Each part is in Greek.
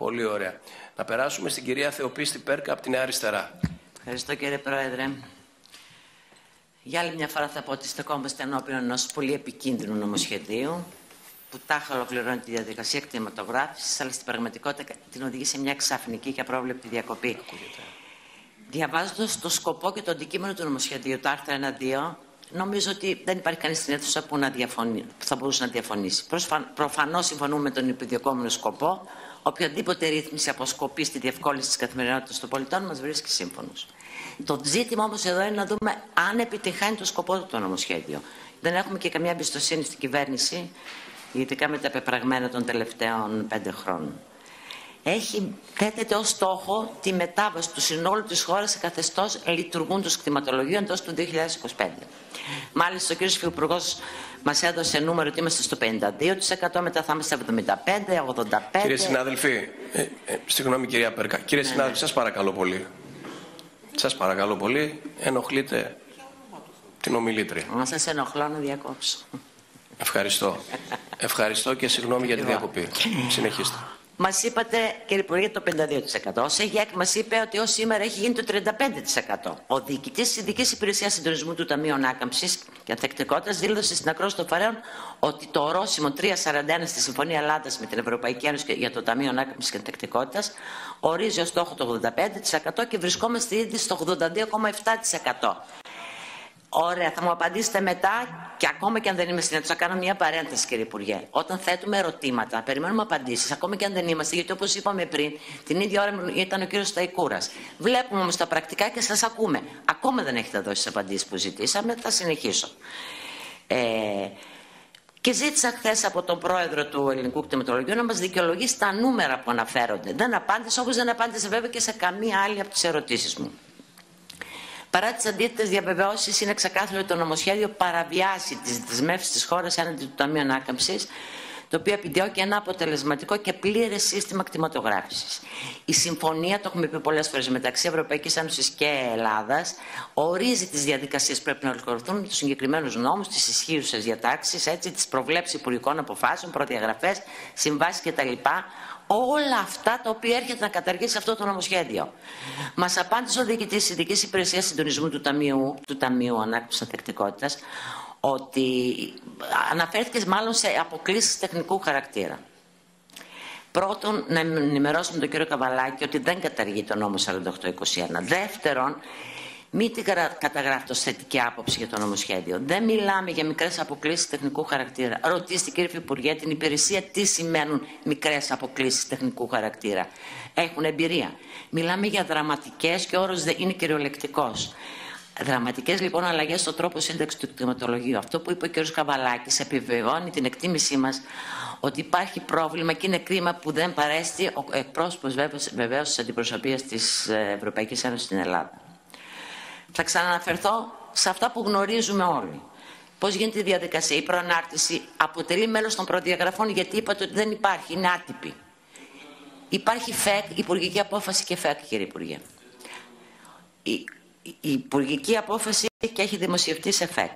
Πολύ ωραία. Να περάσουμε στην κυρία Θεοπίστη Πέρκα από τη Νέα Αριστερά. Ευχαριστώ, κύριε Πρόεδρε. Για άλλη μια φορά θα πω ότι στεκόμαστε ενώπιον ενός πολύ επικίνδυνου νομοσχεδίου που τάχα ολοκληρώνει τη διαδικασία κτηματογράφησης, αλλά στην πραγματικότητα την οδηγεί σε μια ξαφνική και απρόβλεπτη διακοπή. Διαβάζοντας το σκοπό και το αντικείμενο του νομοσχεδίου, το άρθρο 1-2, νομίζω ότι δεν υπάρχει κανείς στην αίθουσα που θα μπορούσε να διαφωνήσει. Προφανώς συμφωνούμε με τον επιδιωκόμενο σκοπό. Οποιαδήποτε ρύθμιση αποσκοπεί στη διευκόλυνση της καθημερινότητας των πολιτών μας βρίσκει σύμφωνος. Το ζήτημα όμως εδώ είναι να δούμε αν επιτυχάνει το σκοπό του το νομοσχέδιο. Δεν έχουμε και καμία εμπιστοσύνη στην κυβέρνηση, ειδικά με τα πεπραγμένα των τελευταίων 5 χρόνων. Θέτεται ως στόχο τη μετάβαση του συνόλου της χώρας σε καθεστώς λειτουργούντος κτηματολογίου εντός του 2025. Μάλιστα, ο κ. Υφυπουργός μας έδωσε νούμερο ότι είμαστε στο 52%, μετά θα είμαστε 75%, 85%. Κύριε συνάδελφοι, συγγνώμη κυρία Πέρκα, κύριε συνάδελφοι, σας παρακαλώ πολύ. Σας παρακαλώ πολύ, ενοχλείτε την ομιλήτρια. Να σας ενοχλώ να διακόψω. Ευχαριστώ. Ευχαριστώ και συγγνώμη για τη διακοπή. Συνεχίστε. Μας είπατε, κύριε Υπουργέ, το 52%. Ο ΣΕΓΕΚ μας είπε ότι ως σήμερα έχει γίνει το 35%. Ο διοικητής της Ειδικής Υπηρεσίας Συντονισμού του Ταμείου Ανάκαμψης και Ανθεκτικότητας δήλωσε στην ακρόαση των φορέων ότι το ορόσημο 341 στη Συμφωνία Ελλάδας με την Ευρωπαϊκή Ένωση για το Ταμείο Ανάκαμψης και Ανθεκτικότητας ορίζει ως στόχο το 85% και βρισκόμαστε ήδη στο 82,7%. Ωραία, θα μου απαντήσετε μετά και ακόμα και αν δεν είμαι στην αίθουσα, κάνω μια παρένθεση, κύριε Υπουργέ. Όταν θέτουμε ερωτήματα, περιμένουμε απαντήσεις, ακόμα και αν δεν είμαστε, γιατί όπως είπαμε πριν, την ίδια ώρα ήταν ο κύριος Σταϊκούρας. Βλέπουμε όμως τα πρακτικά και σας ακούμε. Ακόμα δεν έχετε δώσει τις απαντήσεις που ζητήσαμε, θα συνεχίσω. Και ζήτησα χθες από τον πρόεδρο του Ελληνικού Κτηματολογίου να μας δικαιολογήσει τα νούμερα που αναφέρονται. Δεν απάντησε, όπως δεν απάντησε βέβαια και σε καμία άλλη από τις ερωτήσεις μου. Παρά τις αντίθετες διαβεβαιώσεις, είναι ξεκάθαρο ότι το νομοσχέδιο παραβιάσει τις δεσμεύσεις της χώρας έναντι του Ταμείου Ανάκαμψης, το οποίο επιδιώκει ένα αποτελεσματικό και πλήρες σύστημα κτηματογράφησης. Η συμφωνία, το έχουμε πει πολλές φορές, μεταξύ Ευρωπαϊκής Ένωσης και Ελλάδας, ορίζει τις διαδικασίες που πρέπει να ολοκληρωθούν με τους συγκεκριμένους νόμους, τις ισχύουσες διατάξεις, τις προβλέψεις υπουργικών αποφάσεων, προδιαγραφές, συμβάσεις κτλ. Όλα αυτά τα οποία έρχεται να καταργήσει αυτό το νομοσχέδιο. Μας απάντησε ο διοικητής της Ειδικής Υπηρεσίας Συντονισμού του Ταμείου Ανάκαμψης Ανθεκτικότητας ότι αναφέρθηκε μάλλον σε αποκλήσεις τεχνικού χαρακτήρα. Πρώτον, να ενημερώσουμε τον κύριο Καβαλάκη ότι δεν καταργεί το νόμο 4821. Δεύτερον, μην την καταγράφετε ως θετική άποψη για το νομοσχέδιο. Δεν μιλάμε για μικρές αποκλήσεις τεχνικού χαρακτήρα. Ρωτήστε, κύριε Υπουργέ, την υπηρεσία τι σημαίνουν μικρές αποκλήσεις τεχνικού χαρακτήρα. Έχουν εμπειρία. Μιλάμε για δραματικές και ο όρος είναι κυριολεκτικός. Δραματικές λοιπόν αλλαγές στον τρόπο σύνταξης του κτηματολογίου. Αυτό που είπε ο κ. Καβαλάκης επιβεβαιώνει την εκτίμησή μας ότι υπάρχει πρόβλημα και είναι κρίμα που δεν παρέστη ο εκπρόσωπος βεβαίως της αντιπροσωπείας της Ευρωπαϊκής Ένωσης στην Ελλάδα. Θα ξαναναφερθώ σε αυτά που γνωρίζουμε όλοι. Πώς γίνεται η διαδικασία. Η προανάρτηση αποτελεί μέλος των προδιαγραφών, γιατί είπατε ότι δεν υπάρχει, είναι άτυπη. Υπάρχει ΦΕΚ, υπουργική απόφαση και ΦΕΚ, κύριε Υπουργέ. Η υπουργική απόφαση και έχει δημοσιευτεί σε ΦΕΚ.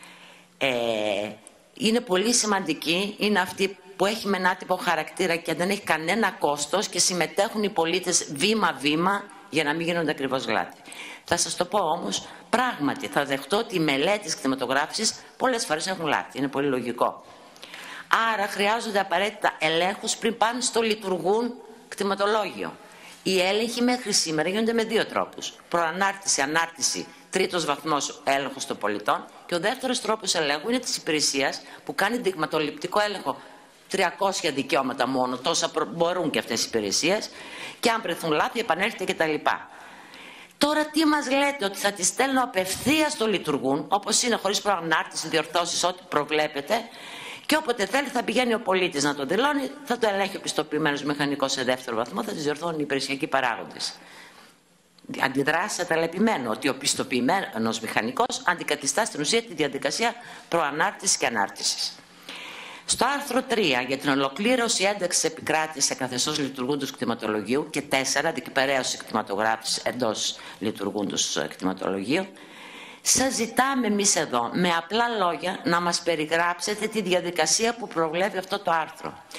Είναι πολύ σημαντική, είναι αυτή που έχει με άτυπο χαρακτήρα και δεν έχει κανένα κόστος και συμμετέχουν οι πολίτες βήμα-βήμα για να μην γίνονται ακριβώς γλάτι. Θα σας το πω όμως, πράγματι θα δεχτώ ότι οι μελέτες κτηματογράφησης πολλές φορές έχουν λάθη. Είναι πολύ λογικό. Άρα χρειάζονται απαραίτητα ελέγχους πριν πάνε στο λειτουργούν κτηματολόγιο. Οι έλεγχοι μέχρι σήμερα γίνονται με 2 τρόπους. Προανάρτηση, ανάρτηση, 3ος βαθμός έλεγχος των πολιτών. Και ο δεύτερος τρόπος ελέγχου είναι της υπηρεσίας που κάνει δειγματοληπτικό έλεγχο. 300 δικαιώματα μόνο, τόσα μπορούν και αυτές οι υπηρεσίες. Και αν βρεθούν λάθη, επανέρχεται κτλ. Τώρα τι μας λέτε, ότι θα τις στέλνω απευθείας στο λειτουργούν, όπως είναι, χωρίς προανάρτηση, διορθώσεις, ό,τι προβλέπετε, και όποτε θέλει θα πηγαίνει ο πολίτης να το δηλώνει, θα το ελέγχει ο πιστοποιημένος μηχανικός σε 2ο βαθμό, θα τις διορθώνουν οι υπηρεσιακοί παράγοντες. Αντιδράσει αταλεπημένο ότι ο πιστοποιημένος μηχανικός αντικαθιστά στην ουσία τη διαδικασία προανάρτησης και ανάρτησης. Στο άρθρο 3 για την ολοκλήρωση ένταξης επικράτησης σε καθεστώς λειτουργούντος κτηματολογίου και 4 διεκπεραίωση κτηματογράφησης εντός λειτουργούντος κτηματολογίου, σας ζητάμε εμείς εδώ με απλά λόγια να μας περιγράψετε τη διαδικασία που προβλέπει αυτό το άρθρο.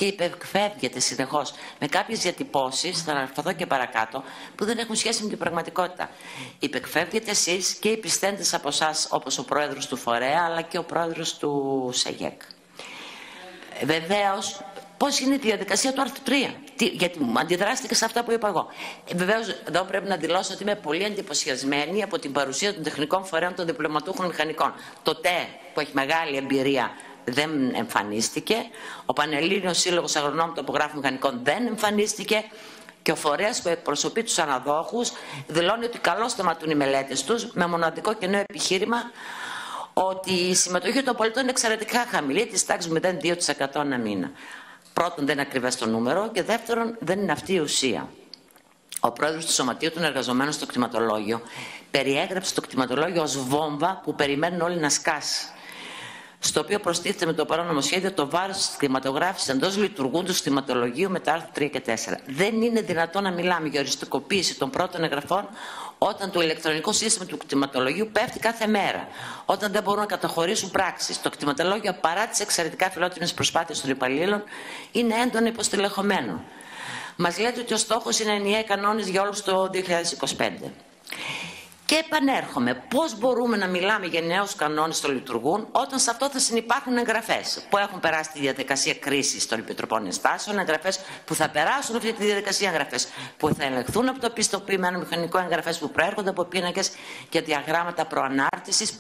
και υπεκφεύγετε συνεχώς με κάποιες διατυπώσεις, θα αναφερθώ και παρακάτω, που δεν έχουν σχέση με την πραγματικότητα. Υπεκφεύγετε εσείς και οι πιστέντες από εσάς, όπως ο πρόεδρος του Φορέα, αλλά και ο πρόεδρος του ΣΕΓΕΚ. Βεβαίως, πώς είναι η διαδικασία του άρθρου 3, γιατί αντιδράστηκα σε αυτά που είπα εγώ. Βεβαίως, εδώ πρέπει να δηλώσω ότι είμαι πολύ εντυπωσιασμένη από την παρουσία των τεχνικών φορέων των διπλωματούχων μηχανικών. Το ΤΕ, που έχει μεγάλη εμπειρία, δεν εμφανίστηκε. Ο Πανελλήνιος Σύλλογος Αγρονόμων Τοπογράφων Μηχανικών δεν εμφανίστηκε. Και ο φορέας που εκπροσωπεί τους αναδόχους δηλώνει ότι καλώς σταματούν οι μελέτες τους, με μοναδικό και νέο επιχείρημα ότι η συμμετοχή των πολιτών είναι εξαιρετικά χαμηλή, της τάξης 0,2% ανά μήνα. Πρώτον, δεν είναι ακριβές το νούμερο, και δεύτερον, δεν είναι αυτή η ουσία. Ο πρόεδρος του Σωματείου των Εργαζομένων στο κτηματολόγιο περιέγραψε το κτηματολόγιο ως βόμβα που περιμένουν όλοι να σκάσει, στο οποίο προστίθεται με το παρόν νομοσχέδιο το βάρος της κτηματογράφησης εντός λειτουργούντος κτηματολογίου με τα άρθρα 3 και 4. Δεν είναι δυνατόν να μιλάμε για οριστικοποίηση των πρώτων εγγραφών όταν το ηλεκτρονικό σύστημα του κτηματολογίου πέφτει κάθε μέρα. Όταν δεν μπορούν να καταχωρήσουν πράξεις, το κτηματολόγιο, παρά τις εξαιρετικά φιλότιμες προσπάθειες των υπαλλήλων, είναι έντονα υποστελεχωμένο. Μας λέτε ότι ο στόχος είναι ενιαίοι κανόνες για όλους το 2025. Και επανέρχομαι, πώς μπορούμε να μιλάμε για νέους κανόνες που λειτουργούν όταν σε αυτό θα συνυπάρχουν εγγραφές που έχουν περάσει τη διαδικασία κρίσης των επιτροπών ενστάσεων, εγγραφές που θα περάσουν αυτή τη διαδικασία, εγγραφές που θα ελεγχθούν από το πιστοποιημένο μηχανικό, εγγραφές που προέρχονται από πίνακες και διαγράμματα προανάρτησης,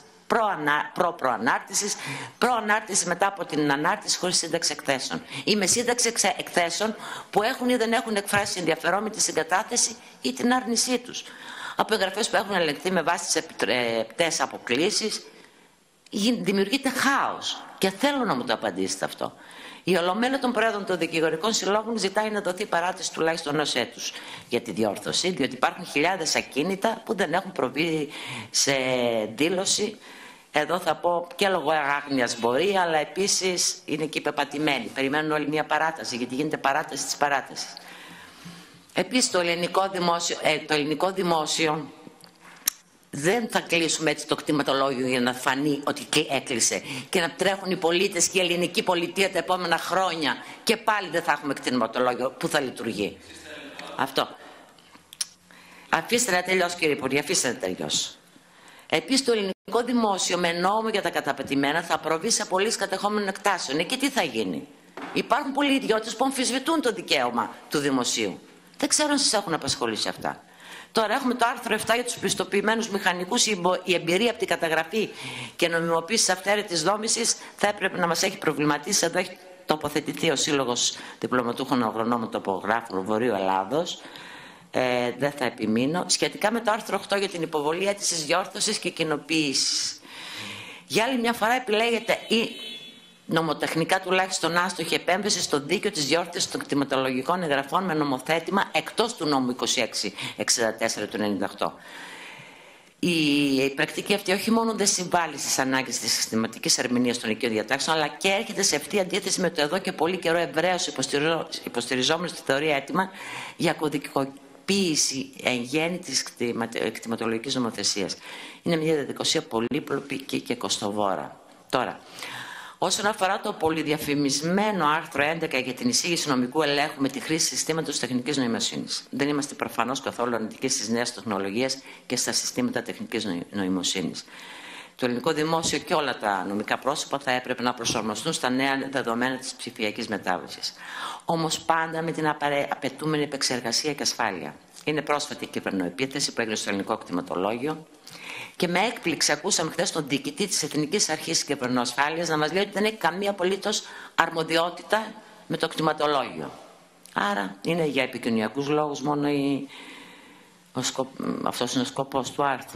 προανάρτηση μετά από την ανάρτηση χωρίς σύνταξη εκθέσεων ή με σύνταξη εκθέσεων που έχουν ή δεν έχουν εκφράσει ενδιαφερόμενοι τη συγκατάθεση ή την άρνησή τους. Από εγγραφές που έχουν ελεγχθεί με βάση τις επιτρεπτές αποκλήσεις, δημιουργείται χάος. Και θέλω να μου το απαντήσετε αυτό. Η Ολομέλεια των Πρόεδρων των Δικηγορικών Συλλόγων ζητάει να δοθεί παράτηση τουλάχιστον ενός έτους για τη διόρθωση, διότι υπάρχουν χιλιάδες ακίνητα που δεν έχουν προβεί σε δήλωση. Εδώ θα πω και λόγω άγνοιας μπορεί, αλλά επίσης είναι και πεπατημένοι. Περιμένουν όλοι μια παράταση, γιατί γίνεται παράταση της παράτασης. Επίσης το ελληνικό δημόσιο δεν θα κλείσουμε έτσι το κτηματολόγιο για να φανεί ότι έκλεισε και να τρέχουν οι πολίτες και η ελληνική πολιτεία τα επόμενα χρόνια και πάλι δεν θα έχουμε κτηματολόγιο που θα λειτουργεί. Αυτό. Αφήστε να τελειώσει, κύριε Υπουργέ, αφήστε να τελειώσει. Επίσης το ελληνικό δημόσιο με νόμο για τα καταπατημένα θα προβεί σε απολύσεις κατεχόμενων εκτάσεων. Εκεί τι θα γίνει? Υπάρχουν πολλοί ιδιώτες που αμφισβητούν το δικαίωμα του δημοσίου. Δεν ξέρω αν σας έχουν απασχολήσει αυτά. Τώρα έχουμε το άρθρο 7 για τους πιστοποιημένους μηχανικούς. Η εμπειρία από την καταγραφή και νομιμοποίηση αυθαίρετης δόμησης θα έπρεπε να μας έχει προβληματίσει. Εδώ έχει τοποθετηθεί ο Σύλλογος Διπλωματούχων Αγρονόμων Τοπογράφων Βορείου Ελλάδος. Δεν θα επιμείνω. Σχετικά με το άρθρο 8 για την υποβολή αίτησης διόρθωσης και κοινοποίησης. Για άλλη μια φορά επιλέγεται η νομοτεχνικά τουλάχιστον άστοχη επέμβαση στο δίκαιο της διόρθωσης των κτηματολογικών εγγραφών με νομοθέτημα εκτός του νόμου 2664 του 1998. Η πρακτική αυτή όχι μόνο δεν συμβάλλει στις ανάγκες της συστηματικής ερμηνείας των οικείων διατάξεων, αλλά και έρχεται σε αυτή αντίθεση με το εδώ και πολύ καιρό ευρέως υποστηριζόμενο στη θεωρία αίτημα για κωδικοποίηση εν γέννη της κτηματολογικής νομοθεσίας. Είναι μια διαδικασία πολύπλοκη και κοστοβόρα. Τώρα, όσον αφορά το πολυδιαφημισμένο άρθρο 11 για την εισήγηση νομικού ελέγχου με τη χρήση συστήματος τεχνικής νοημοσύνης, δεν είμαστε προφανώς καθόλου αρνητικοί στις νέες τεχνολογίες και στα συστήματα τεχνικής νοημοσύνης. Το ελληνικό δημόσιο και όλα τα νομικά πρόσωπα θα έπρεπε να προσαρμοστούν στα νέα δεδομένα της ψηφιακής μετάβασης. Όμως πάντα με την απαιτούμενη επεξεργασία και ασφάλεια. Είναι πρόσφατη η κυβερνοεπίθεση που έγινε στο ελληνικό κτηματολόγιο. Και με έκπληξη ακούσαμε χθες τον διοικητή της Εθνικής Αρχής Κυβερνοασφάλειας να μας λέει ότι δεν έχει καμία απολύτως αρμοδιότητα με το κτηματολόγιο. Άρα είναι για επικοινωνιακούς λόγους μόνο αυτός είναι ο σκοπός του άρθρου.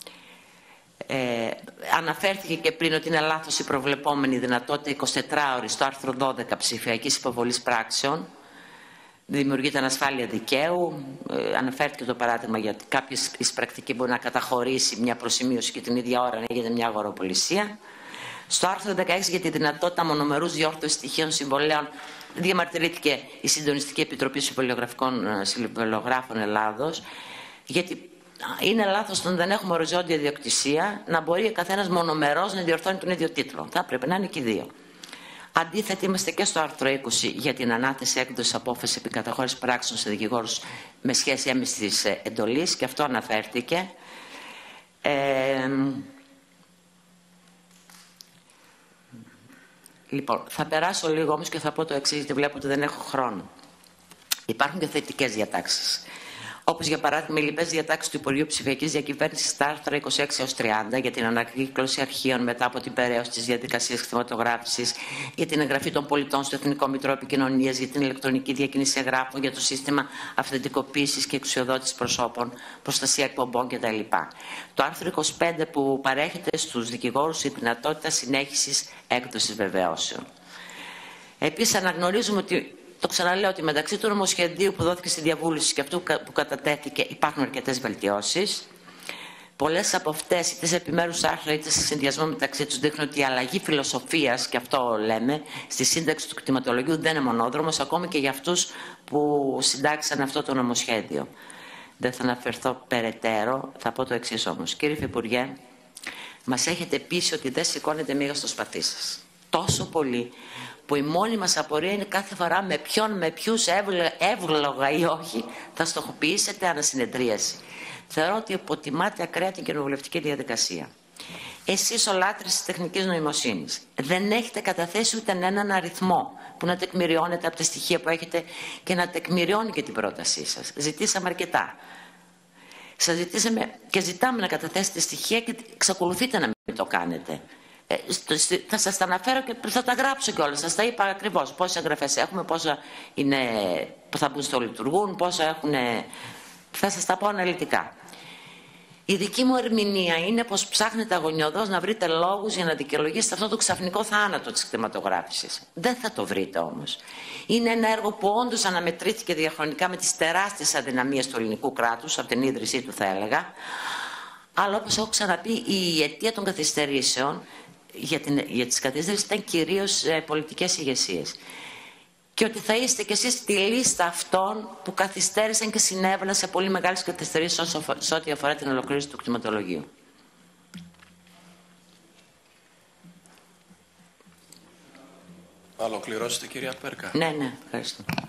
Αναφέρθηκε και πριν ότι είναι λάθος η προβλεπόμενη δυνατότητα 24 ώρες στο άρθρο 12 ψηφιακής υποβολής πράξεων. Δημιουργείται ανασφάλεια δικαίου. Αναφέρθηκε το παράδειγμα γιατί κάποιος εισπρακτική μπορεί να καταχωρήσει μια προσημείωση και την ίδια ώρα να γίνεται μια αγοροπολισία. Στο άρθρο 16 για τη δυνατότητα μονομερούς διόρθωσης στοιχείων συμβολέων διαμαρτυρήθηκε η Συντονιστική Επιτροπή Συμβολιογράφων Ελλάδος, γιατί είναι λάθος όταν δεν έχουμε οριζόντια ιδιοκτησία να μπορεί ο καθένας μονομερός να διορθώνει τον ίδιο τίτλο. Θα πρέπει να είναι και οι δύο. Αντίθετα, είμαστε και στο άρθρο 20 για την ανάθεση έκδοση απόφαση επί καταχώρηση πράξεων σε δικηγόρους με σχέση έμεσης εντολής, και αυτό αναφέρθηκε. Λοιπόν, θα περάσω λίγο όμως και θα πω το εξής, γιατί βλέπω ότι δεν έχω χρόνο. Υπάρχουν και θετικές διατάξεις. Όπως για παράδειγμα οι λοιπές διατάξεις του Υπουργείου Ψηφιακής Διακυβέρνησης στα άρθρα 26-30 για την ανακύκλωση αρχείων μετά από την περαίωση της διαδικασίας κτηματογράφησης, για την εγγραφή των πολιτών στο Εθνικό Μητρό Επικοινωνίας, για την ηλεκτρονική διακίνηση εγγράφων, για το σύστημα αυθεντικοποίησης και εξουσιοδότησης προσώπων, προστασία εκπομπών κτλ. Το άρθρο 25 που παρέχεται στους δικηγόρους η δυνατότητα συνέχισης έκδοσης βεβαιώσεων. Επίσης, αναγνωρίζουμε ότι. Το ξαναλέω ότι μεταξύ του νομοσχεδίου που δόθηκε στη διαβούλευση και αυτού που κατατέθηκε υπάρχουν αρκετές βελτιώσεις. Πολλές από αυτές, είτε σε επιμέρους άρθρα είτε σε συνδυασμό μεταξύ τους, δείχνουν ότι η αλλαγή φιλοσοφίας, και αυτό λέμε, στη σύνταξη του κτηματολογίου δεν είναι μονόδρομος, ακόμη και για αυτούς που συντάξαν αυτό το νομοσχέδιο. Δεν θα αναφερθώ περαιτέρω, θα πω το εξής όμως. Κύριε Υφυπουργέ, μας έχετε πείσει ότι δεν σηκώνετε μίγα στο σπαθί σας. Τόσο πολύ, που η μόνη μας απορία είναι κάθε φορά με ποιον, με ποιους, εύλογα ή όχι, θα στοχοποιήσετε ανασυνεδρίαση. Θεωρώ ότι υποτιμάτε ακραία την κοινοβουλευτική διαδικασία. Εσείς ο λάτρης της τεχνικής νοημοσύνης δεν έχετε καταθέσει ούτε έναν αριθμό που να τεκμηριώνεται από τα στοιχεία που έχετε και να τεκμηριώνει και την πρότασή σας. Ζητήσαμε αρκετά. Σας ζητήσαμε και ζητάμε να καταθέσετε στοιχεία και εξακολουθείτε να μην το κάνετε. Θα σας τα αναφέρω και θα τα γράψω κιόλας. Σας τα είπα ακριβώς πόσες εγγραφές έχουμε, πόσα είναι που θα μπουν στο λειτουργούν, πόσα έχουν. Θα σας τα πω αναλυτικά. Η δική μου ερμηνεία είναι πως ψάχνετε αγωνιωδώς να βρείτε λόγους για να δικαιολογήσετε αυτό το ξαφνικό θάνατο της κτηματογράφησης. Δεν θα το βρείτε όμως. Είναι ένα έργο που όντως αναμετρήθηκε διαχρονικά με τις τεράστιες αδυναμίες του ελληνικού κράτους, από την ίδρυσή του θα έλεγα. Αλλά όπως έχω ξαναπεί, η αιτία των καθυστερήσεων για τις καθυστερήσεις ήταν κυρίως πολιτικές ηγεσίες. Και ότι θα είστε κι εσείς στη λίστα αυτών που καθυστέρησαν και συνέβαλαν σε πολύ μεγάλες καθυστερήσεις σε ό,τι αφορά την ολοκλήρωση του κτηματολογίου. Ολοκληρώσετε, κυρία Πέρκα. Ναι, ευχαριστώ.